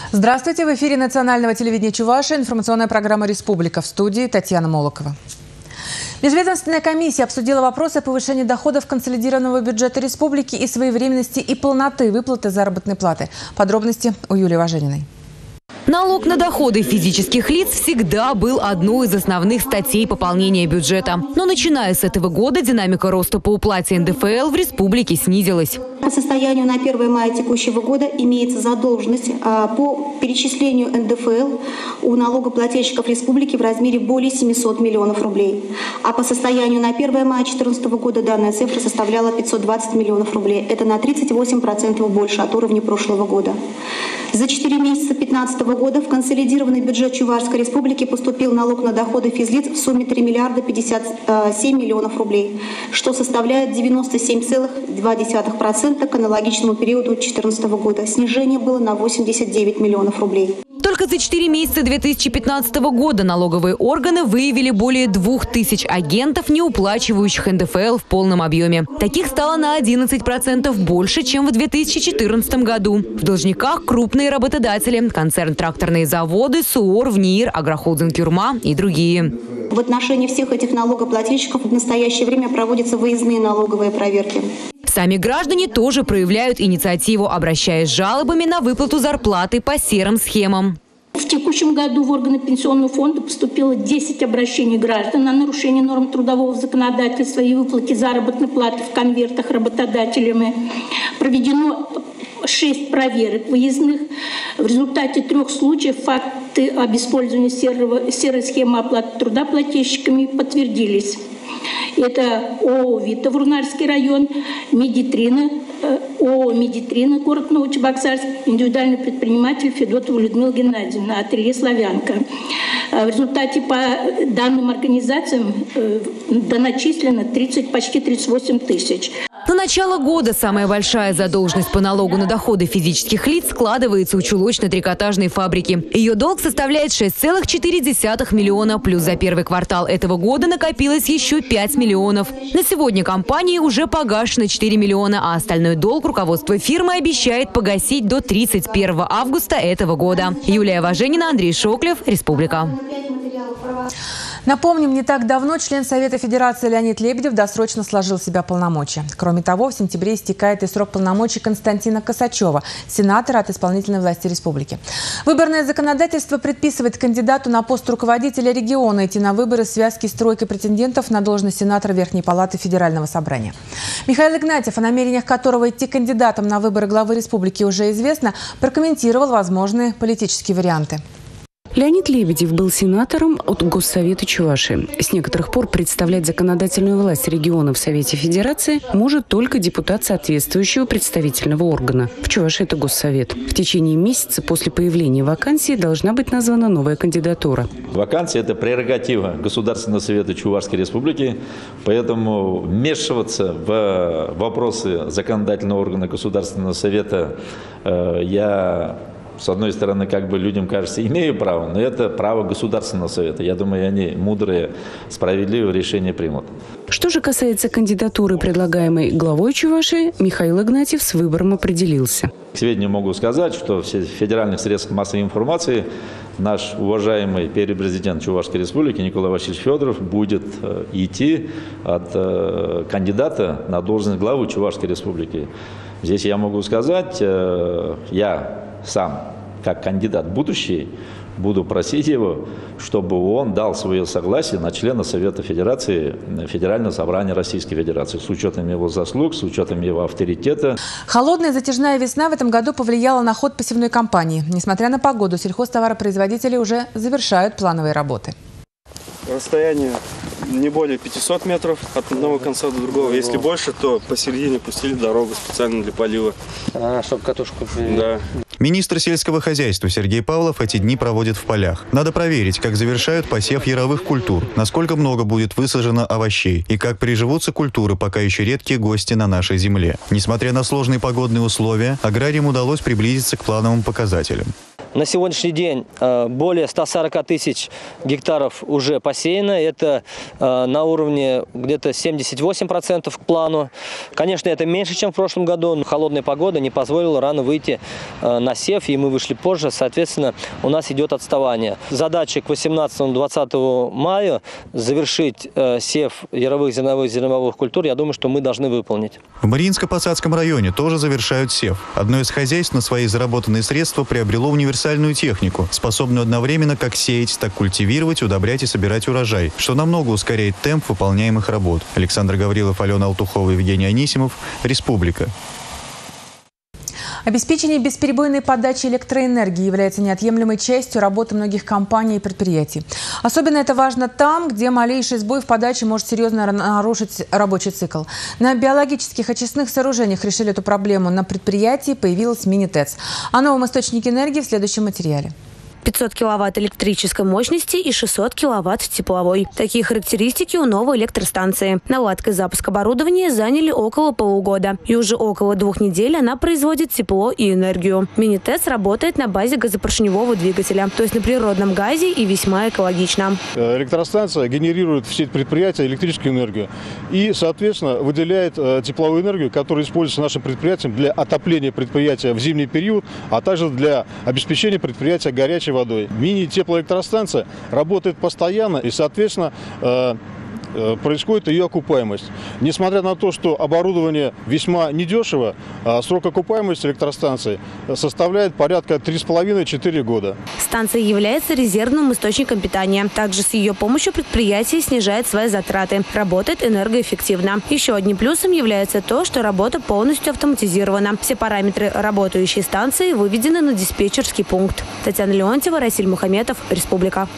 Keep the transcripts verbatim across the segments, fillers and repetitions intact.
Здравствуйте! В эфире национального телевидения Чувашии информационная программа «Республика». В студии Татьяна Молокова. Межведомственная комиссия обсудила вопросы повышения доходов консолидированного бюджета республики и своевременности и полноты выплаты заработной платы. Подробности у Юлии Важениной. Налог на доходы физических лиц всегда был одной из основных статей пополнения бюджета. Но начиная с этого года динамика роста по уплате эн дэ эф эл в республике снизилась. По состоянию на первое мая текущего года имеется задолженность по перечислению эн дэ эф эл у налогоплательщиков республики в размере более семисот миллионов рублей. А по состоянию на первое мая две тысячи четырнадцатого года данная цифра составляла пятьсот двадцать миллионов рублей. Это на тридцать восемь процентов больше от уровня прошлого года. За четыре месяца две тысячи пятнадцатого года в консолидированный бюджет Чувашской республики поступил налог на доходы физлиц в сумме три миллиарда пятьдесят семь миллионов рублей, что составляет девяносто семь целых две десятых процента к аналогичному периоду две тысячи четырнадцатого года. Снижение было на восемьдесят девять миллионов рублей. Только за четыре месяца две тысячи пятнадцатого года налоговые органы выявили более двух тысяч агентов, не уплачивающих эн дэ эф эл в полном объеме. Таких стало на одиннадцать процентов больше, чем в две тысячи четырнадцатом году. В должниках крупные работодатели, концерн «Тракторные заводы», СУОР, ВНИИР, Агрохолдинг «Юрма» и другие. В отношении всех этих налогоплательщиков в настоящее время проводятся выездные налоговые проверки. Сами граждане тоже проявляют инициативу, обращаясь с жалобами на выплату зарплаты по серым схемам. В текущем году в органы Пенсионного фонда поступило десять обращений граждан на нарушение норм трудового законодательства и выплате заработной платы в конвертах работодателями. Проведено шесть проверок выездных. В результате трех случаев факты об использовании серого, серой схемы оплаты труда плательщиками подтвердились. Это ООО «Вита» Вурнарский район, Медитрина, ООО «Медитрина», город Новочебоксарск, индивидуальный предприниматель Федотова Людмила Геннадьевна, ателье «Славянка». В результате по данным организациям доначислено тридцать, почти тридцать восемь тысяч. На начало года самая большая задолженность по налогу на доходы физических лиц складывается у чулочно-трикотажной фабрики. Ее долг составляет шесть целых четыре десятых миллиона, плюс за первый квартал этого года накопилось еще пять миллионов. На сегодня компании уже погашено четыре миллиона, а остальной долг руководство фирмы обещает погасить до тридцать первого августа этого года. Юлия Важенина, Андрей Шоклев, Республика. Напомним, не так давно член Совета Федерации Леонид Лебедев досрочно сложил в себя полномочия. Кроме того, в сентябре истекает и срок полномочий Константина Косачева, сенатора от исполнительной власти республики. Выборное законодательство предписывает кандидату на пост руководителя региона идти на выборы в связке с тройкой претендентов на должность сенатора Верхней Палаты Федерального собрания. Михаил Игнатьев, о намерениях которого идти кандидатом на выборы главы республики уже известно, прокомментировал возможные политические варианты. Леонид Лебедев был сенатором от Госсовета Чувашии. С некоторых пор представлять законодательную власть региона в Совете Федерации может только депутат соответствующего представительного органа. В Чувашии это Госсовет. В течение месяца после появления вакансии должна быть названа новая кандидатура. Вакансия – это прерогатива Государственного Совета Чувашской Республики, поэтому вмешиваться в вопросы законодательного органа Государственного Совета э, я... С одной стороны, как бы людям кажется, имею право, но это право Государственного Совета. Я думаю, они мудрые, справедливые решения примут. Что же касается кандидатуры, предлагаемой главой Чувашии, Михаил Игнатьев с выбором определился. К сведению могу сказать, что в федеральных средствах массовой информации наш уважаемый первый президент Чувашской Республики Николай Васильевич Федоров будет идти от кандидата на должность главы Чувашской Республики. Здесь я могу сказать, я сам, как кандидат будущий, буду просить его, чтобы он дал свое согласие на члена Совета Федерации, Федерального собрания Российской Федерации, с учетом его заслуг, с учетом его авторитета. Холодная затяжная весна в этом году повлияла на ход посевной кампании. Несмотря на погоду, сельхозтоваропроизводители уже завершают плановые работы. Расстояние не более пятисот метров от одного конца до другого. Если больше, то посередине пустили дорогу специально для полива. А, чтобы катушку... Да. Министр сельского хозяйства Сергей Павлов эти дни проводит в полях. Надо проверить, как завершают посев яровых культур, насколько много будет высажено овощей и как приживутся культуры, пока еще редкие гости на нашей земле. Несмотря на сложные погодные условия, аграриям удалось приблизиться к плановым показателям. На сегодняшний день более ста сорока тысяч гектаров уже посеяно. Это на уровне где-то семьдесят восемь процентов к плану. Конечно, это меньше, чем в прошлом году, но холодная погода не позволила рано выйти на сев, и мы вышли позже. Соответственно, у нас идет отставание. Задача к восемнадцатому-двадцатому мая завершить сев яровых, зерновых, зерновых культур, я думаю, что мы должны выполнить. В Мариинско-Посадском районе тоже завершают сев. Одно из хозяйств на свои заработанные средства приобрело универсальную технику, способную одновременно как сеять, так культивировать, удобрять и собирать урожай, что намного ускоряет темп выполняемых работ. Александр Гаврилов, Алена Алтухова, Евгений Анисимов. Республика. Обеспечение бесперебойной подачи электроэнергии является неотъемлемой частью работы многих компаний и предприятий. Особенно это важно там, где малейший сбой в подаче может серьезно нарушить рабочий цикл. На биологических очистных сооружениях решили эту проблему. На предприятии появилась мини-ТЭЦ. О новом источнике энергии в следующем материале. пятьсот киловатт электрической мощности и шестьсот киловатт тепловой. Такие характеристики у новой электростанции. Наладка и запуск оборудования заняли около полугода. И уже около двух недель она производит тепло и энергию. Мини-ТЭЦ работает на базе газопоршневого двигателя, то есть на природном газе, и весьма экологично. Электростанция генерирует в сеть предприятия электрическую энергию и, соответственно, выделяет тепловую энергию, которая используется нашим предприятием для отопления предприятия в зимний период, а также для обеспечения предприятия горячей водой. Мини-теплоэлектростанция работает постоянно и, соответственно, происходит ее окупаемость. Несмотря на то, что оборудование весьма недешево, срок окупаемости электростанции составляет порядка три с половиной — четыре года. Станция является резервным источником питания. Также с ее помощью предприятие снижает свои затраты. Работает энергоэффективно. Еще одним плюсом является то, что работа полностью автоматизирована. Все параметры работающей станции выведены на диспетчерский пункт. Татьяна Леонтьева, Расиль Мухаметов, Республика.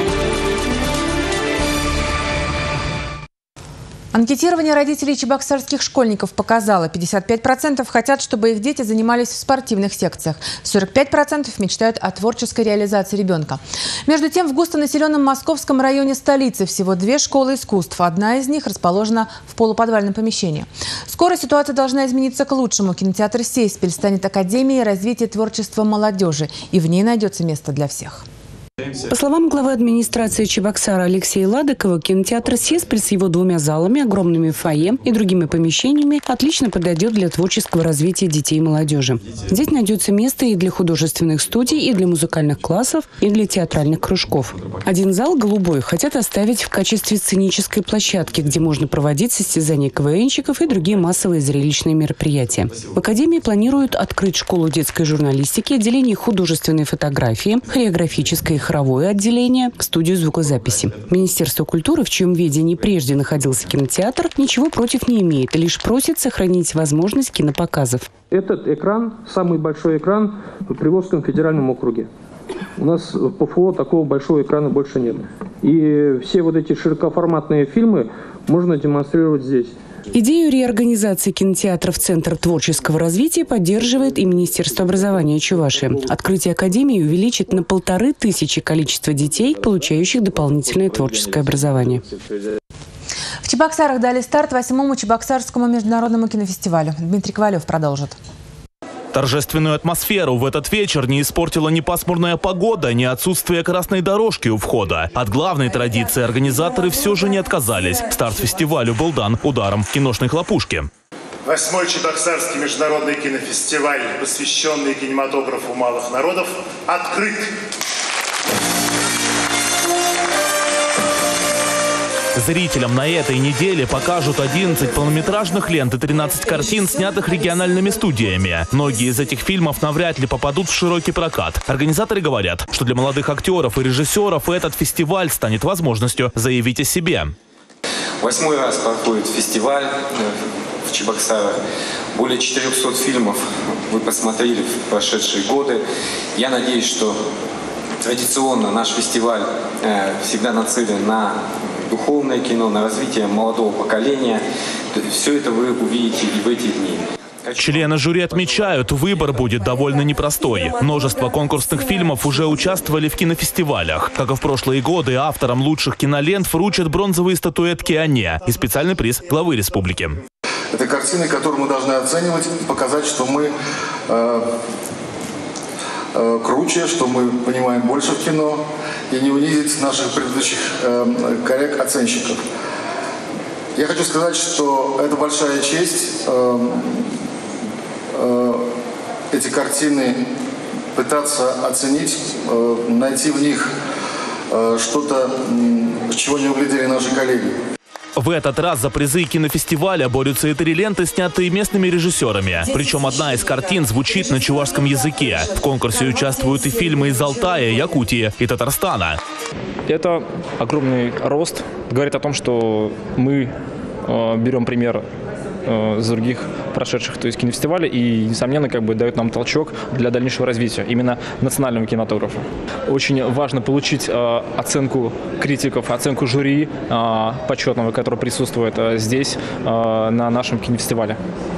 Анкетирование родителей чебоксарских школьников показало: пятьдесят пять процентов хотят, чтобы их дети занимались в спортивных секциях, сорок пять процентов мечтают о творческой реализации ребенка. Между тем, в густонаселенном московском районе столицы всего две школы искусств. Одна из них расположена в полуподвальном помещении. Скоро ситуация должна измениться к лучшему. Кинотеатр «Сейспель» станет академией развития творчества молодежи, и в ней найдется место для всех. По словам главы администрации Чебоксара Алексея Ладыкова, кинотеатр «Сейспель» с его двумя залами, огромными фойе и другими помещениями отлично подойдет для творческого развития детей и молодежи. Здесь найдется место и для художественных студий, и для музыкальных классов, и для театральных кружков. Один зал, голубой, хотят оставить в качестве сценической площадки, где можно проводить состязания КВНщиков и другие массовые зрелищные мероприятия. В академии планируют открыть школу детской журналистики, отделение художественной фотографии, хореографической и хоровое отделение, студию звукозаписи. Министерство культуры, в чьем ведении прежде находился кинотеатр, ничего против не имеет, лишь просит сохранить возможность кинопоказов. Этот экран, самый большой экран в Приволжском федеральном округе. У нас в ПФО такого большого экрана больше нет. И все вот эти широкоформатные фильмы можно демонстрировать здесь. Идею реорганизации кинотеатра в Центр творческого развития поддерживает и Министерство образования Чувашии. Открытие академии увеличит на полторы тысячи количество детей, получающих дополнительное творческое образование. В Чебоксарах дали старт восьмому Чебоксарскому международному кинофестивалю. Дмитрий Ковалев продолжит. Торжественную атмосферу в этот вечер не испортила ни пасмурная погода, ни отсутствие красной дорожки у входа. От главной традиции организаторы все же не отказались. Старт фестивалю был дан ударом киношной хлопушки. Восьмой Чебоксарский международный кинофестиваль, посвященный кинематографу малых народов, открыт. Зрителям на этой неделе покажут одиннадцать полнометражных лент и тринадцать картин, снятых региональными студиями. Многие из этих фильмов навряд ли попадут в широкий прокат. Организаторы говорят, что для молодых актеров и режиссеров этот фестиваль станет возможностью заявить о себе. Восьмой раз проходит фестиваль в Чебоксарах. Более четырехсот фильмов вы посмотрели в прошедшие годы. Я надеюсь, что традиционно наш фестиваль всегда нацелен на духовное кино, на развитие молодого поколения. Все это вы увидите и в эти дни. Члены жюри отмечают, выбор будет довольно непростой. Множество конкурсных фильмов уже участвовали в кинофестивалях. Как и в прошлые годы, авторам лучших кинолент вручат бронзовые статуэтки «Оне» и специальный приз главы республики. Это картины, которые мы должны оценивать, показать, что мы э, э, круче, что мы понимаем больше в кино и не унизить наших предыдущих э, коллег-оценщиков. Я хочу сказать, что это большая честь э, э, эти картины пытаться оценить, э, найти в них э, что-то, э, чего не углядели наши коллеги. В этот раз за призы кинофестиваля борются и три ленты, снятые местными режиссерами. Причем одна из картин звучит на чувашском языке. В конкурсе участвуют и фильмы из Алтая, Якутии и Татарстана. Это огромный рост. Говорит о том, что мы э, берем пример э, с других прошедших, то есть кинофестивалей, и, несомненно, как бы дает нам толчок для дальнейшего развития именно национального кинематографа. Очень важно получить э, оценку критиков, оценку жюри э, почетного, который присутствует э, здесь, э, на нашем кинофестивале.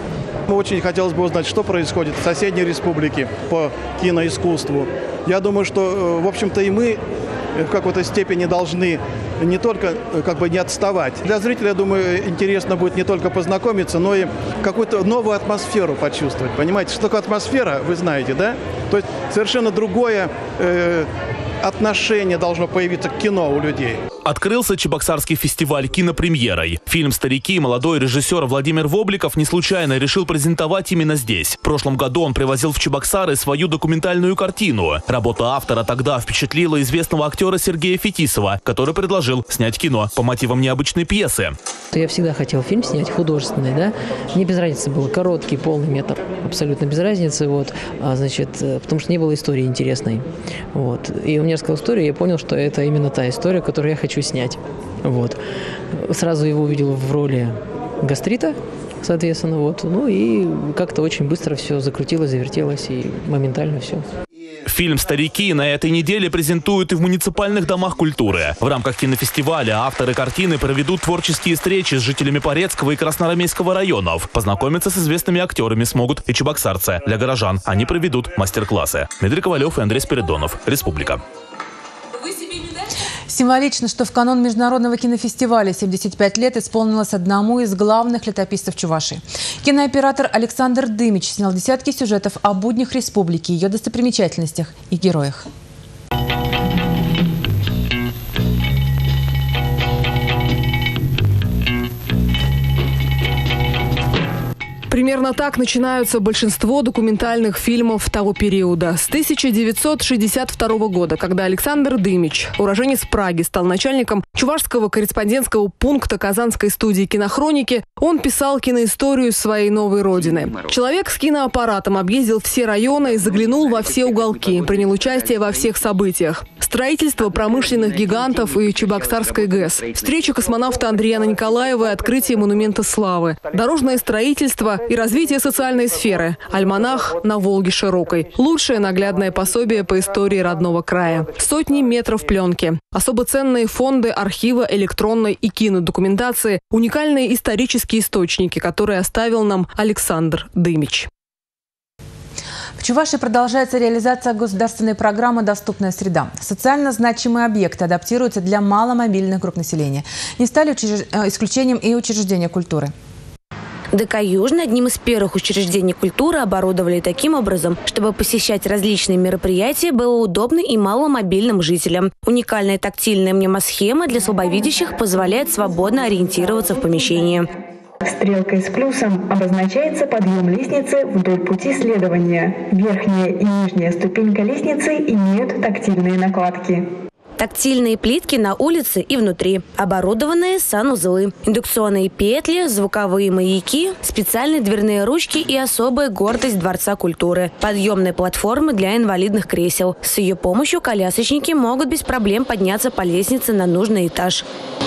Очень хотелось бы узнать, что происходит в соседней республике по киноискусству. Я думаю, что, в общем-то, и мы в какой-то степени должны не только как бы не отставать. Для зрителя, я думаю, интересно будет не только познакомиться, но и какую-то новую атмосферу почувствовать. Понимаете, что такое атмосфера, вы знаете, да? То есть совершенно другое э, отношение должно появиться к кино у людей. Открылся Чебоксарский фестиваль кинопремьерой. Фильм «Старики» молодой режиссер Владимир Вобликов не случайно решил презентовать именно здесь. В прошлом году он привозил в Чебоксары свою документальную картину. Работа автора тогда впечатлила известного актера Сергея Фетисова, который предложил снять кино по мотивам необычной пьесы. Я всегда хотел фильм снять художественный, да. Мне без разницы было короткий, полный метр, абсолютно без разницы, вот. А, значит, потому что не было истории интересной, вот. И он мне рассказал историю, и я понял, что это именно та история, которую я хочу снять. Вот. Сразу его увидел в роли гастрита, соответственно, вот. Ну и как-то очень быстро все закрутилось, завертелось и моментально все. Фильм «Старики» на этой неделе презентуют и в муниципальных домах культуры. В рамках кинофестиваля авторы картины проведут творческие встречи с жителями Порецкого и Красноармейского районов. Познакомиться с известными актерами смогут и чебоксарцы. Для горожан они проведут мастер-классы. Дмитрий Ковалев и Андрей Спиридонов. Республика. Символично, что в канун Международного кинофестиваля семьдесят пять лет исполнилось одному из главных летописцев Чувашии. Кинооператор Александр Дымич снял десятки сюжетов о буднях республики, ее достопримечательностях и героях. Примерно так начинаются большинство документальных фильмов того периода. С тысяча девятьсот шестьдесят второго года, когда Александр Дымич, уроженец Праги, стал начальником чувашского корреспондентского пункта Казанской студии кинохроники, он писал киноисторию своей новой родины. Человек с киноаппаратом объездил все районы и заглянул во все уголки, принял участие во всех событиях. Строительство промышленных гигантов и Чебоксарской ГЭС, встреча космонавта Андрея Николаева и открытие монумента славы, дорожное строительство и развитие социальной сферы, альманах «На Волге широкой», лучшее наглядное пособие по истории родного края, сотни метров пленки, особо ценные фонды архива электронной и кинодокументации, уникальные исторические источники, которые оставил нам Александр Дымич. В Чувашии продолжается реализация государственной программы «Доступная среда». Социально значимые объекты адаптируются для маломобильных групп населения. Не стали учреж... исключением и учреждения культуры. ДК «Южный» одним из первых учреждений культуры оборудовали таким образом, чтобы посещать различные мероприятия было удобно и маломобильным жителям. Уникальная тактильная мнемосхема для слабовидящих позволяет свободно ориентироваться в помещении. Стрелкой с плюсом обозначается подъем лестницы вдоль пути следования. Верхняя и нижняя ступенька лестницы имеют тактильные накладки. Тактильные плитки на улице и внутри, оборудованные санузлы, индукционные петли, звуковые маяки, специальные дверные ручки и особая гордость Дворца культуры – подъемные платформы для инвалидных кресел. С ее помощью колясочники могут без проблем подняться по лестнице на нужный этаж.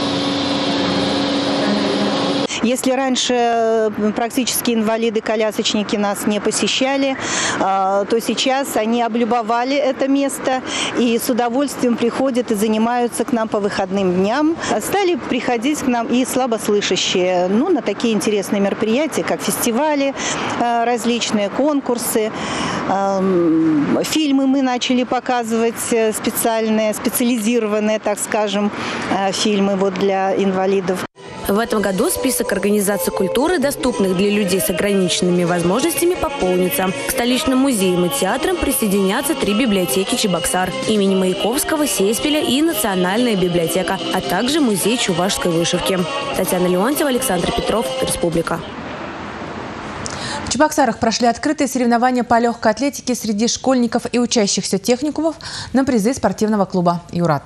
Если раньше практически инвалиды-колясочники нас не посещали, то сейчас они облюбовали это место и с удовольствием приходят и занимаются к нам по выходным дням. Стали приходить к нам и слабослышащие, ну, на такие интересные мероприятия, как фестивали, различные конкурсы. Фильмы мы начали показывать специальные, специализированные, так скажем, фильмы вот для инвалидов. В этом году список организаций культуры, доступных для людей с ограниченными возможностями, пополнится. К столичным музеям и театрам присоединятся три библиотеки Чебоксар имени Маяковского, Сейспеля и Национальная библиотека, а также музей чувашской вышивки. Татьяна Леонтьева, Александр Петров, Республика. В Чебоксарах прошли открытые соревнования по легкой атлетике среди школьников и учащихся техникумов на призы спортивного клуба «Юрат».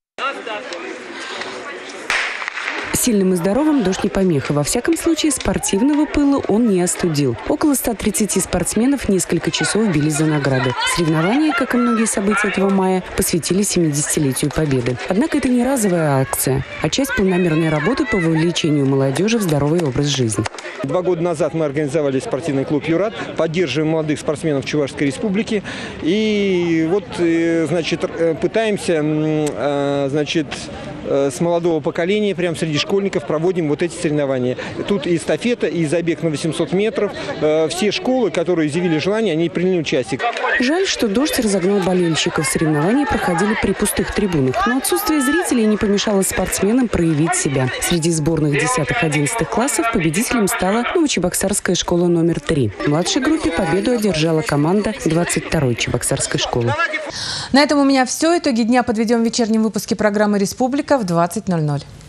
Сильным и здоровым дождь не помеха. Во всяком случае, спортивного пыла он не остудил. Около ста тридцати спортсменов несколько часов бились за награды. Соревнования, как и многие события этого мая, посвятили семидесятилетию Победы. Однако это не разовая акция, а часть планомерной работы по вовлечению молодежи в здоровый образ жизни. Два года назад мы организовали спортивный клуб «Юрат», поддерживаем молодых спортсменов Чувашской Республики. И вот, значит, пытаемся, значит, с молодого поколения, прямо среди школьников, проводим вот эти соревнования. Тут и эстафета, и забег на восемьсот метров. Все школы, которые изъявили желание, они приняли участие. Жаль, что дождь разогнал болельщиков. Соревнования проходили при пустых трибунах. Но отсутствие зрителей не помешало спортсменам проявить себя. Среди сборных десятых-одиннадцатых классов победителем стала Новочебоксарская школа номер три. В младшей группе победу одержала команда двадцать второй Чебоксарской школы. На этом у меня все. Итоги дня подведем в вечернем выпуске программы «Республика» в двадцать ноль ноль.